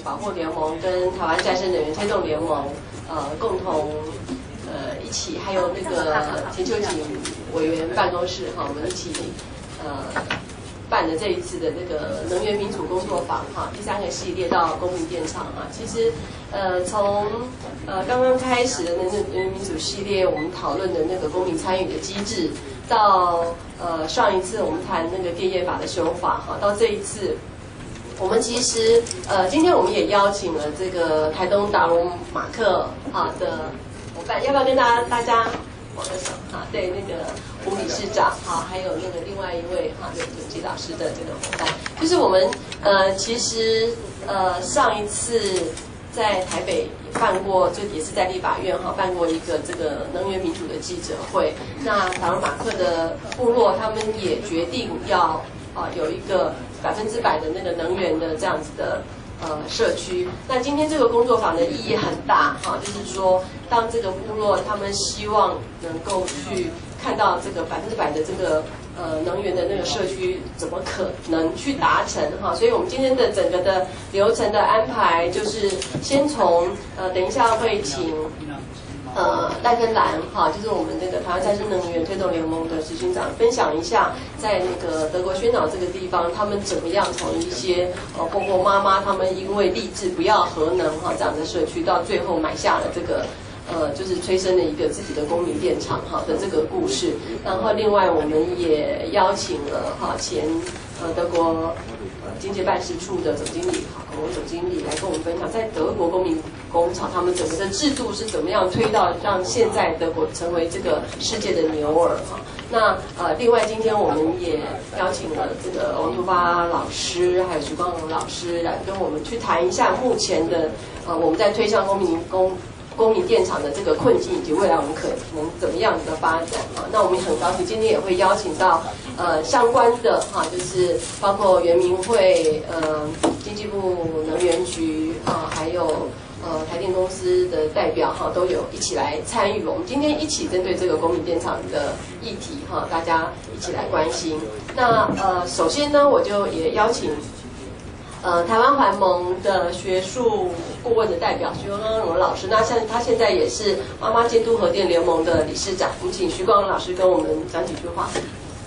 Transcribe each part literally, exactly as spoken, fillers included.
保护联盟跟台湾再生能源推动联盟，呃，共同呃一起，还有那个田秋瑾委员办公室哈，我们一起呃办的这一次的那个能源民主工作坊哈，第三个系列到公民电厂啊，其实呃从呃刚刚开始的能源民主系列，我们讨论的那个公民参与的机制，到呃上一次我们谈那个电业法的修法哈，到这一次。我们其实，呃，今天我们也邀请了这个台东达隆马克啊的伙伴，要不要跟大家大家握个手啊？对，那个吴理事长啊，还有那个另外一位哈，刘永基老师的这个伙伴，就是我们呃，其实呃上一次在台北办过，就也是在立法院哈办过一个这个能源民主的记者会。那达隆马克的部落他们也决定要啊有一个。百分之百的那个能源的这样子的呃社区，那今天这个工作坊的意义很大哈，就是说当这个部落他们希望能够去看到这个百分之百的这个呃能源的那个社区怎么可能去达成哈，所以我们今天的整个的流程的安排就是先从呃等一下会请。呃，赖芬兰哈，就是我们那个台湾再生能源推动联盟的执行长，分享一下在那个德国宣导这个地方，他们怎么样从一些呃婆婆妈妈他们因为立志不要核能哈这样的社区，到最后买下了这个呃就是催生了一个自己的公民电厂哈的这个故事。然后另外我们也邀请了哈前呃德国呃经济办事处的总经理哈孔总经理来跟我们分享，在德国公民工厂他们整个的制度是怎么样推到让现在德国成为这个世界的牛耳哈。那呃，另外今天我们也邀请了这个王突发老师还有徐光荣老师来跟我们去谈一下目前的呃我们在推向公民公公民电厂的这个困境以及未来我们可能怎么样的发展哈。那我们也很高兴今天也会邀请到呃相关的哈，就是包括原民会呃经济部能源局啊，还有。呃，台电公司的代表哈都有一起来参与。我们今天一起针对这个公民电厂的议题哈，大家一起来关心。那呃，首先呢，我就也邀请呃台湾环盟的学术顾问的代表徐光荣老师。那像他现在也是妈妈监督核电联盟的理事长。我们请徐光荣老师跟我们讲几句话。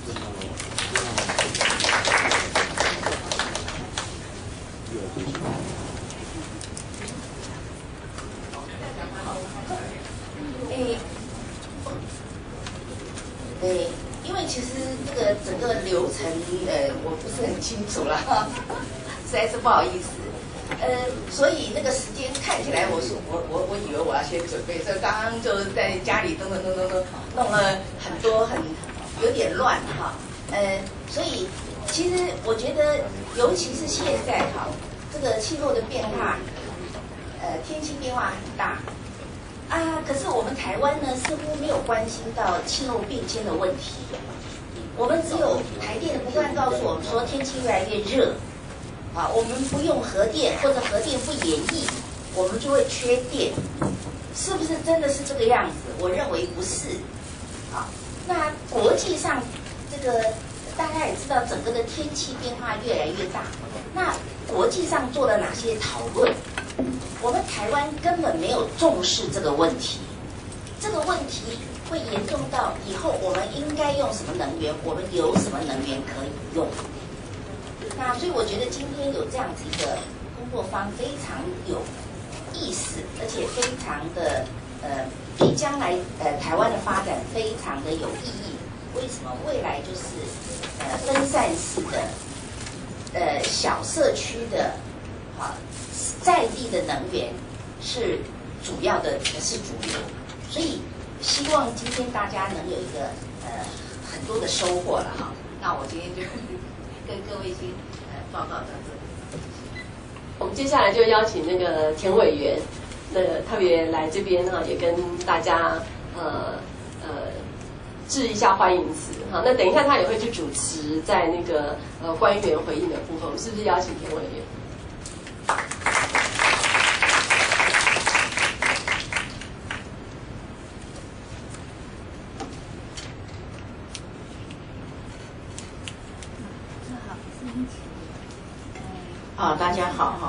对，因为其实这个整个流程，呃，我不是很清楚啦，实在是不好意思。呃，所以那个时间看起来，我是我我我以为我要先准备，所以刚刚就在家里咚咚咚咚咚弄了很多很有点乱哈。呃，所以其实我觉得，尤其是现在哈，这个气候的变化，呃，天气变化很大。啊，可是我们台湾呢，似乎没有关心到气候变迁的问题。我们只有台电不断告诉我们说，天气越来越热，啊，我们不用核电或者核电不演绎，我们就会缺电，是不是真的是这个样子？我认为不是。啊，那国际上这个大家也知道，整个的天气变化越来越大。那国际上做了哪些讨论？我们台湾根本没有重视这个问题，这个问题会严重到以后我们应该用什么能源，我们有什么能源可以用。那所以我觉得今天有这样子一个工作坊非常有意思，而且非常的呃对将来呃台湾的发展非常的有意义。为什么？未来就是呃分散式的呃小社区的啊。在地的能源是主要的，是主流，所以希望今天大家能有一个呃很多的收获了哈。那我今天就跟各位先呃报告到这里。 我们接下来就邀请那个田委员，呃特别来这边哈，也跟大家呃呃致一下欢迎词哈。那等一下他也会去主持在那个呃官员回应的部分，我们是不是邀请田委员？ 啊，大家好哈，各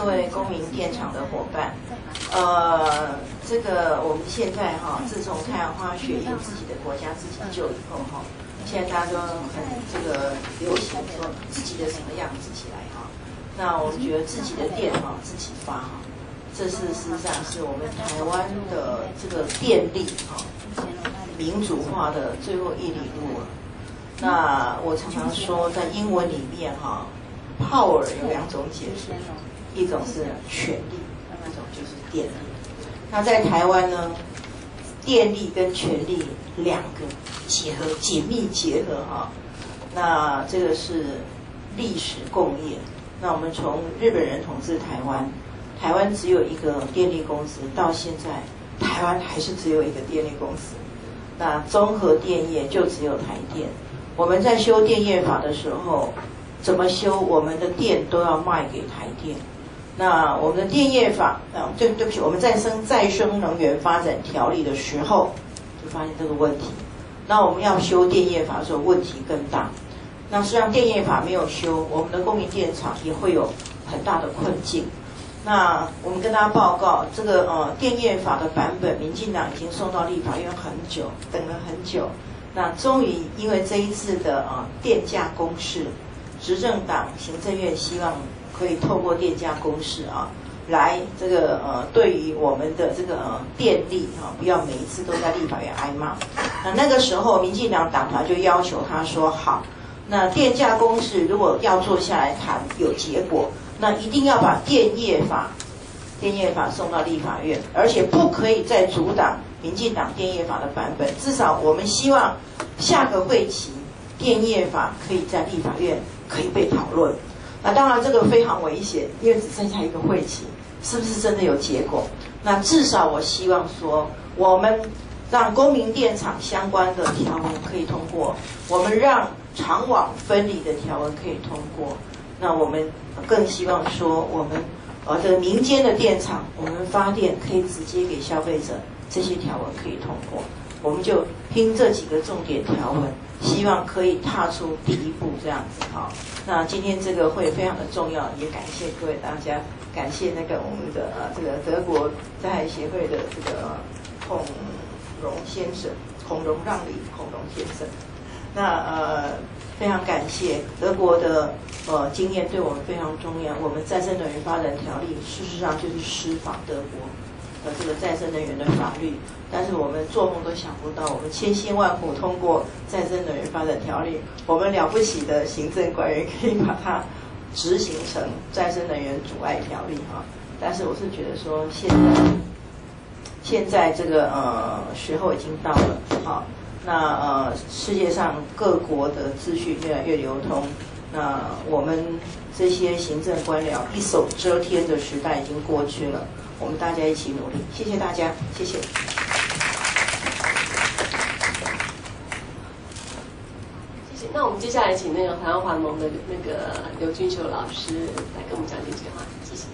位公民电厂的伙伴，呃，这个我们现在哈，自从太阳花学有自己的国家自己救以后哈，现在大家都很这个流行说自己的什么样自己来哈。那我们觉得自己的电哈自己发哈，这是事实上是我们台湾的这个电力哈民主化的最后一里路了。那我常常说，在英文里面哈。Power 有两种解释，一种是权力，一种就是电力。那在台湾呢，电力跟权力两个结合，紧密结合哈。那这个是历史共业。那我们从日本人统治台湾，台湾只有一个电力公司，到现在台湾还是只有一个电力公司。那综合电业就只有台电。我们在修电业法的时候。怎么修？我们的电都要卖给台电。那我们的电业法，啊，对对不起，我们再生再生能源发展条例的时候，就发现这个问题。那我们要修电业法的时候，问题更大。那实际上电业法没有修，我们的公民电厂也会有很大的困境。那我们跟大家报告，这个呃电业法的版本，民进党已经送到立法院很久，等了很久。那终于因为这一次的呃电价公示。执政党行政院希望可以透过电价公示啊，来这个呃对于我们的这个呃电力哈、啊，不要每一次都在立法院挨骂。那那个时候，民进党党团就要求他说好，那电价公示如果要坐下来谈有结果，那一定要把电业法电业法送到立法院，而且不可以再阻挡民进党电业法的版本。至少我们希望下个会期电业法可以在立法院。可以被讨论，那当然这个非常危险，因为只剩下一个会期，是不是真的有结果？那至少我希望说，我们让公民电厂相关的条文可以通过，我们让厂网分离的条文可以通过，那我们更希望说，我们呃的民间的电厂，我们发电可以直接给消费者，这些条文可以通过，我们就拼这几个重点条文。希望可以踏出第一步，这样子哈。那今天这个会非常的重要，也感谢各位大家，感谢那个我们的呃这个德国灾害协会的这个孔融先生，孔融让梨孔融先生。那呃非常感谢德国的呃经验对我们非常重要。我们再生能源发展条例事实上就是师仿德国的这个再生能源的法律。但是我们做梦都想不到，我们千辛万苦通过再生能源发展条例，我们了不起的行政官员可以把它执行成再生能源阻碍条例哈。但是我是觉得说，现在现在这个呃时候已经到了哈。那呃世界上各国的资讯越来越流通，那我们这些行政官僚一手遮天的时代已经过去了。我们大家一起努力，谢谢大家，谢谢。 谢谢。那我们接下来请那个台湾环盟的那个刘君秀老师来跟我们讲几句话，谢谢。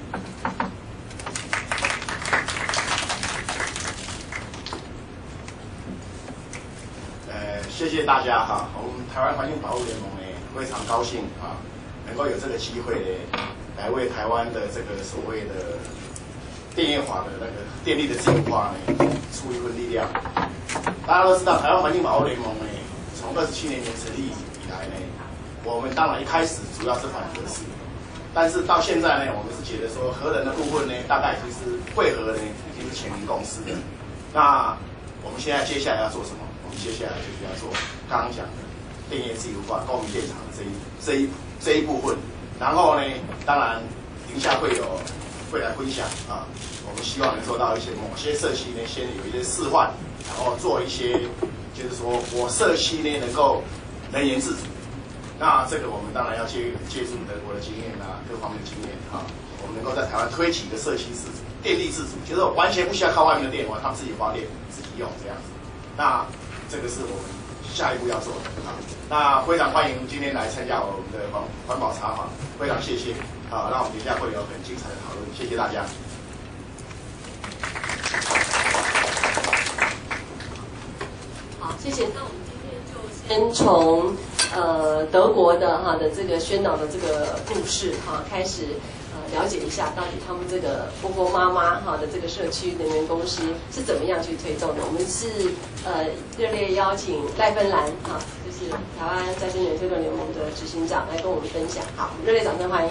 呃，谢谢大家哈，我们台湾环境保护联盟呢非常高兴啊，能够有这个机会呢，来为台湾的这个所谓的电业法的那个电力的自由化呢，出一份力量。大家都知道，台湾环境保护联盟呢，从二十七年前成立以来呢，我们当然一开始主要是反核四，但是到现在呢，我们是觉得说核能的部分呢，大概其实会核呢已经是全民共识的。那我们现在接下来要做什么？我们接下来就是要做刚刚讲的电业自由化、公民电厂的这一这一这一部分。然后呢，当然等一下会有。会来分享啊，我们希望能做到一些某些社区呢，先有一些示范，然后做一些，就是说我社区呢能够能源自主。那这个我们当然要借借助德国的经验啊，各方面的经验啊，我们能够在台湾推起一个社区自主、电力自主，就是完全不需要靠外面的电网，他们自己发电自己用这样子。那这个是我们下一步要做的啊。那非常欢迎今天来参加我们的环环保茶访，非常谢谢。好，那我们等一下会有很精彩的讨论，谢谢大家。 好，谢谢。那我们今天就先从呃德国的哈的这个宣导的这个故事哈开始，呃了解一下，到底他们这个波波妈妈哈的这个社区能源公司是怎么样去推动的。我们是呃热烈邀请赖芬兰哈，就是台湾再生能源推动联盟的执行长来跟我们分享。好，热烈掌声欢迎。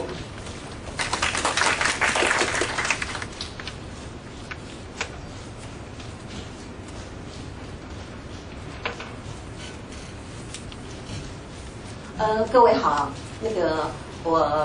呃，各位好，那个我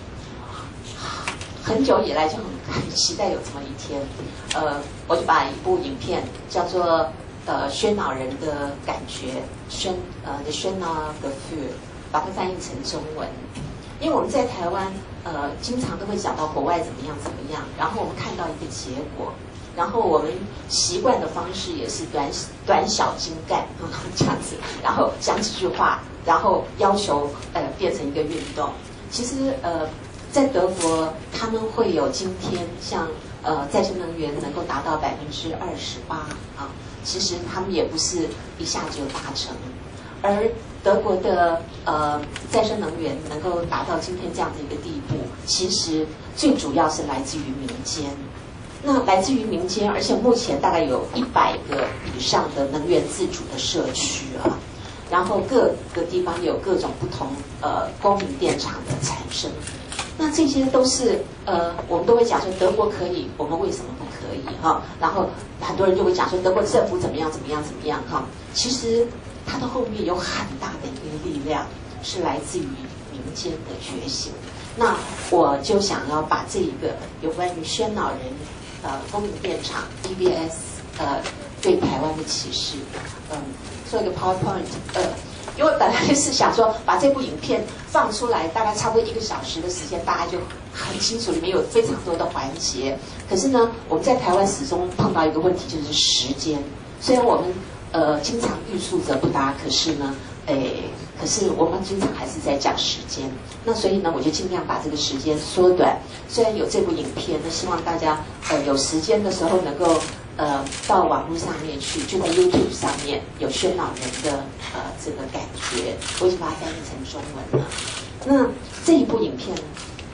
很久以来就很很期待有这么一天，呃，我就把一部影片叫做呃喧闹人的感觉，喧呃 The Schöner Gefühl，把它翻译成中文。因为我们在台湾呃经常都会讲到国外怎么样怎么样，然后我们看到一个结果，然后我们习惯的方式也是短短小精干这样子，然后讲几句话。然后要求呃变成一个运动。其实呃在德国他们会有今天像呃再生能源能够达到百分之二十八啊，其实他们也不是一下就达成。而德国的呃再生能源能够达到今天这样的一个地步，其实最主要是来自于民间。那来自于民间，而且目前大概有一百个以上的能源自主的社区啊。然后各个地方有各种不同呃公民电厂的产生，那这些都是呃我们都会讲说德国可以，我们为什么不可以哈？然后很多人就会讲说德国政府怎么样怎么样怎么样哈。其实它的后面有很大的一个力量是来自于民间的觉醒。那我就想要把这一个有关于喧闹人呃公民电厂 E V S 呃对台湾的启示，嗯。做一个 PowerPoint， 呃，因为本来是想说把这部影片放出来，大概差不多一个小时的时间，大家就很清楚里面有非常多的环节。可是呢，我们在台湾始终碰到一个问题，就是时间。虽然我们呃经常欲速则不达，可是呢，诶，可是我们经常还是在讲时间。那所以呢，我就尽量把这个时间缩短。虽然有这部影片，那希望大家呃有时间的时候能够。呃，到网络上面去，就在 YouTube 上面有喧闹人的呃这个感觉，我已经把它翻译成中文了。那这一部影片呢？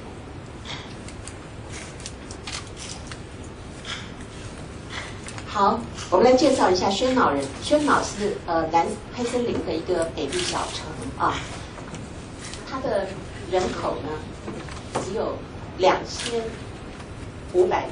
好，我们来介绍一下喧闹人。喧闹是呃南黑森林的一个美丽小城啊，它的人口呢只有两千五百人。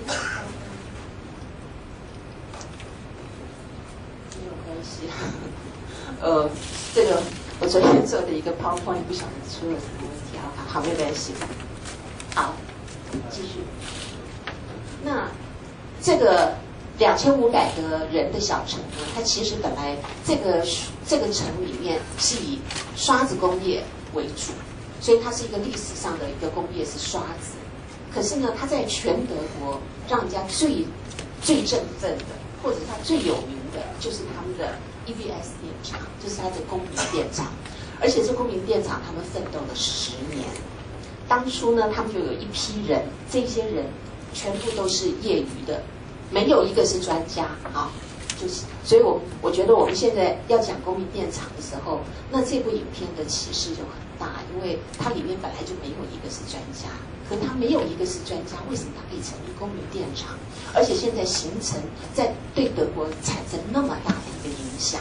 呃，这个我昨天做的一个 PowerPoint 不晓得出了什么问题啊？好，没关系。好，继续。那这个两千五百个人的小城呢，它其实本来这个这个城里面是以刷子工业为主，所以它是一个历史上的一个工业是刷子。可是呢，它在全德国让人家最最振奋的，或者它最有名的，就是他们的 E V S 电厂，就是它的公民电厂。而且这公民电厂他们奋斗了十年。当初呢，他们就有一批人，这些人全部都是业余的，没有一个是专家啊。就是，所以我我觉得我们现在要讲公民电厂的时候，那这部影片的启示就很大，因为它里面本来就没有一个是专家，可它没有一个是专家，为什么它可以成立公民电厂？而且现在形成在对德国产生那么大的一个影响。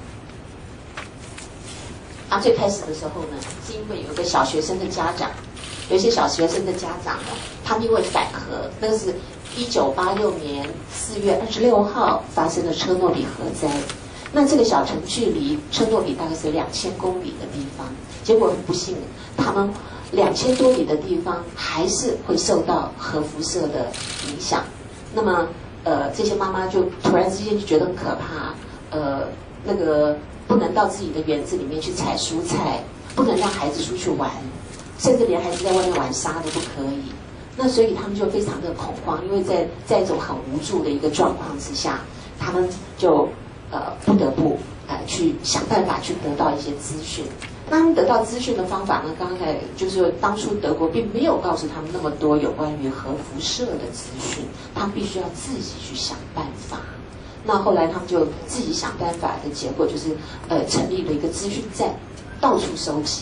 啊，最开始的时候呢，是因为有一个小学生的家长，有一些小学生的家长呢，他们因为反核，那个是一九八六年四月二十六号发生的车诺比核灾。那这个小城距离车诺比大概是两千公里的地方，结果很不幸，他们两千多里的地方还是会受到核辐射的影响。那么，呃，这些妈妈就突然之间就觉得很可怕，呃，那个不能到自己的园子里面去采蔬菜，不能让孩子出去玩，甚至连孩子在外面玩沙都不可以。那所以他们就非常的恐慌，因为在在一种很无助的一个状况之下，他们就呃不得不呃去想办法去得到一些资讯。那他们得到资讯的方法呢？刚才就是当初德国并没有告诉他们那么多有关于核辐射的资讯，他们必须要自己去想办法。那后来他们就自己想办法的结果就是呃成立了一个资讯站，到处收集。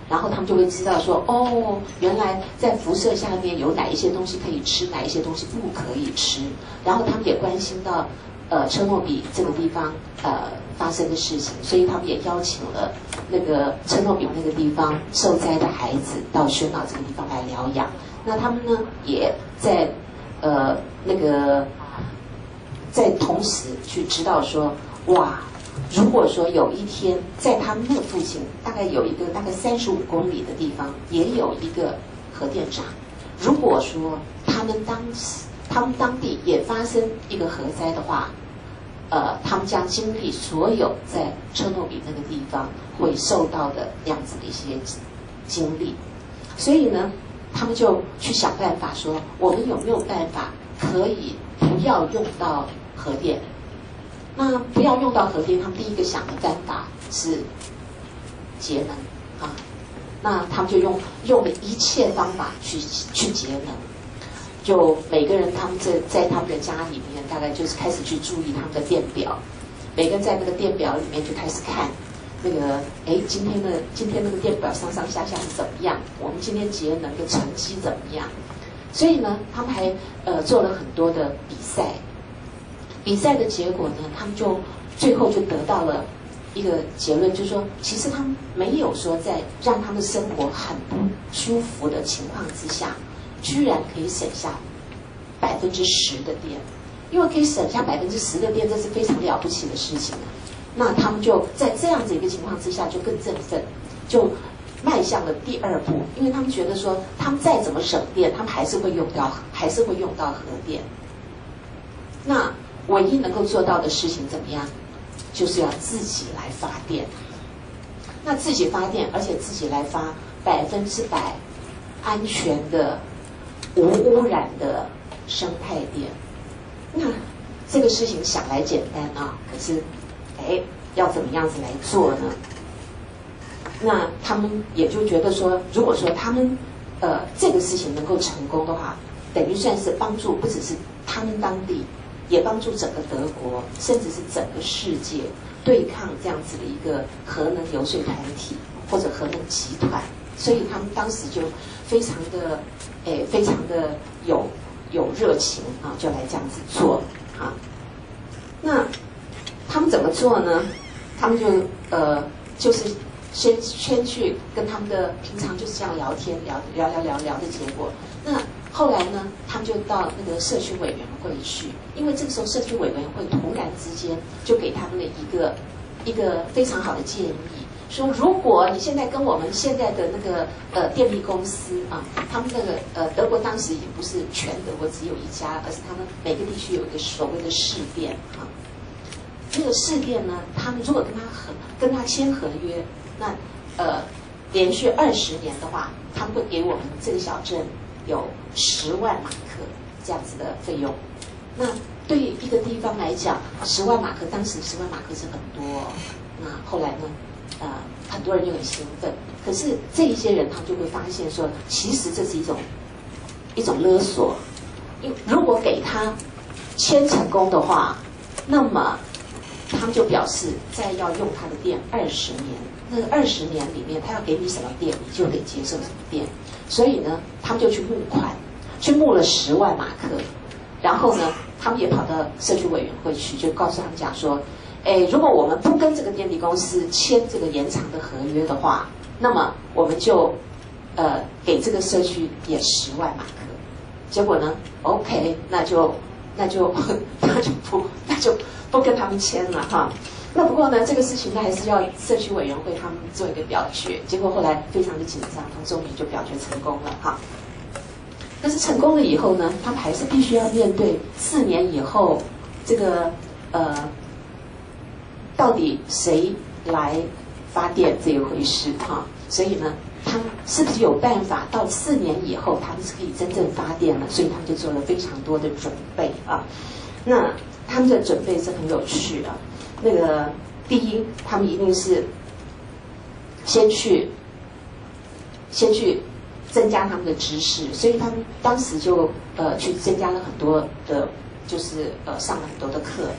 然后他们就会知道说，哦，原来在辐射下面有哪一些东西可以吃，哪一些东西不可以吃。然后他们也关心到，呃，车诺比这个地方呃发生的事情，所以他们也邀请了那个车诺比那个地方受灾的孩子到宣老这个地方来疗养。那他们呢，也在呃那个在同时去知道说，哇。如果说有一天在他们那附近，大概有一个大概三十五公里的地方，也有一个核电厂。如果说他们当时、他们当地也发生一个核灾的话，呃，他们将经历所有在车诺比那个地方会受到的那样子的一些经历。所以呢，他们就去想办法说，我们有没有办法可以不要用到核电？那不要用到核电，他们第一个想的办法是节能啊。那他们就用用了一切方法去去节能，就每个人他们在在他们的家里面，大概就是开始去注意他们的电表，每个人在那个电表里面就开始看那个，哎，今天的今天那个电表上上下下是怎么样？我们今天节能的成绩怎么样？所以呢，他们还呃做了很多的比赛。比赛的结果呢，他们就最后就得到了一个结论，就是说，其实他们没有说在让他们生活很不舒服的情况之下，居然可以省下百分之十的电，因为可以省下百分之十的电，这是非常了不起的事情啊。那他们就在这样子一个情况之下，就更振奋，就迈向了第二步，因为他们觉得说，他们再怎么省电，他们还是会用到，还是会用到核电。那唯一能够做到的事情怎么样？就是要自己来发电。那自己发电，而且自己来发百分之百安全的、无污染的生态电。那这个事情想来简单啊，可是，哎，要怎么样子来做呢？那他们也就觉得说，如果说他们呃这个事情能够成功的话，等于算是帮助不只是他们当地。也帮助整个德国，甚至是整个世界对抗这样子的一个核能游说团体或者核能集团，所以他们当时就非常的，诶，非常的有有热情啊，就来这样子做啊。那他们怎么做呢？他们就呃，就是先先去跟他们的平常就是这样聊天，聊聊聊聊聊的结果，那。后来呢，他们就到那个社区委员会去，因为这个时候社区委员会突然之间就给他们了一个一个非常好的建议，说如果你现在跟我们现在的那个呃电力公司啊，他们那个呃德国当时也不是全德国只有一家，而是他们每个地区有一个所谓的市电啊。那个市电呢，他们如果跟他合跟他签合约，那呃连续二十年的话，他们会给我们这个小镇。有十万马克这样子的费用，那对于一个地方来讲，十万马克，当时十万马克是很多、哦。那后来呢，呃，很多人就很兴奋。可是这一些人，他就会发现说，其实这是一种一种勒索。因为如果给他签成功的话，那么他们就表示再要用他的电二十年。那个二十年里面，他要给你什么电，你就得接受什么电。所以呢，他们就去募款，去募了十万马克，然后呢，他们也跑到社区委员会去，就告诉他们讲说，哎，如果我们不跟这个电力公司签这个延长的合约的话，那么我们就呃给这个社区也十万马克。结果呢 ，OK， 那就那就那就不那就不跟他们签了哈。那不过呢，这个事情呢还是要社区委员会他们做一个表决，结果后来非常的紧张，他们终于就表决成功了哈。但是成功了以后呢，他们还是必须要面对四年以后这个呃，到底谁来发电这一回事哈。所以呢，他们是不是有办法到四年以后他们是可以真正发电了？所以他们就做了非常多的准备啊。那他们的准备是很有趣的。那个第一，他们一定是先去先去增加他们的知识，所以他们当时就呃去增加了很多的，就是呃上了很多的课。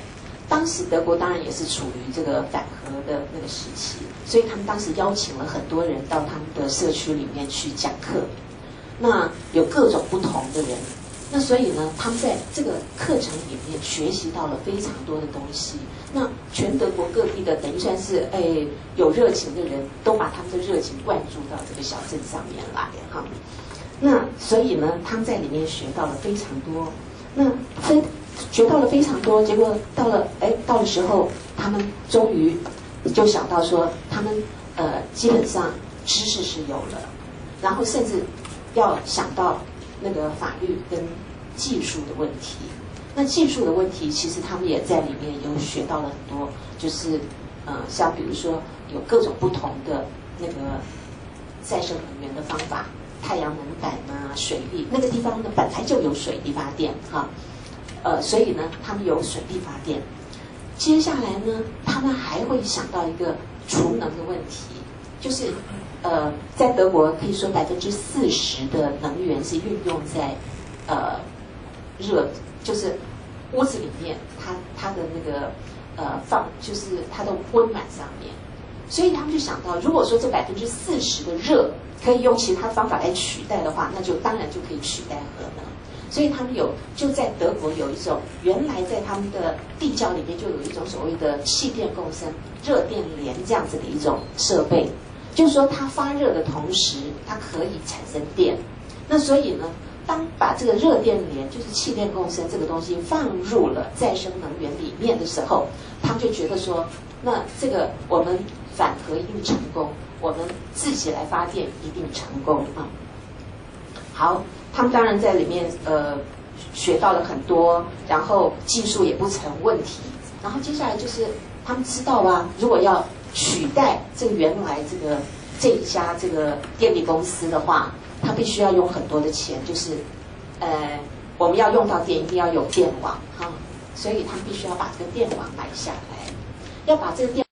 当时德国当然也是处于这个反核的那个时期，所以他们当时邀请了很多人到他们的社区里面去讲课，那有各种不同的人，那所以呢，他们在这个课程里面学习到了非常多的东西。那全德国各地的等于算是哎有热情的人都把他们的热情灌注到这个小镇上面来哈。那所以呢，他们在里面学到了非常多。那非学到了非常多，结果到了哎到的时候，他们终于就想到说，他们呃基本上知识是有了，然后甚至要想到那个法律跟技术的问题。那技术的问题，其实他们也在里面有学到了很多，就是呃像比如说有各种不同的那个再生能源的方法，太阳能板啊、水力，那个地方呢本来就有水力发电哈。呃，所以呢，他们有水力发电。接下来呢，他们还会想到一个储能的问题，就是呃，在德国可以说百分之四十的能源是运用在呃热，就是屋子里面它它的那个呃放，就是它的温暖上面。所以他们就想到，如果说这百分之四十的热可以用其他方法来取代的话，那就当然就可以取代核能。所以他们有就在德国有一种原来在他们的地窖里面就有一种所谓的气电共生热电联这样子的一种设备，就是说它发热的同时它可以产生电。那所以呢，当把这个热电联就是气电共生这个东西放入了再生能源里面的时候，他们就觉得说，那这个我们反核一定成功，我们自己来发电一定成功啊。好。他们当然在里面呃学到了很多，然后技术也不成问题。然后接下来就是他们知道啊，如果要取代这个原来这个这一家这个电力公司的话，他必须要用很多的钱，就是呃我们要用到电一定要有电网哈，所以他们必须要把这个电网买下来，要把这个电。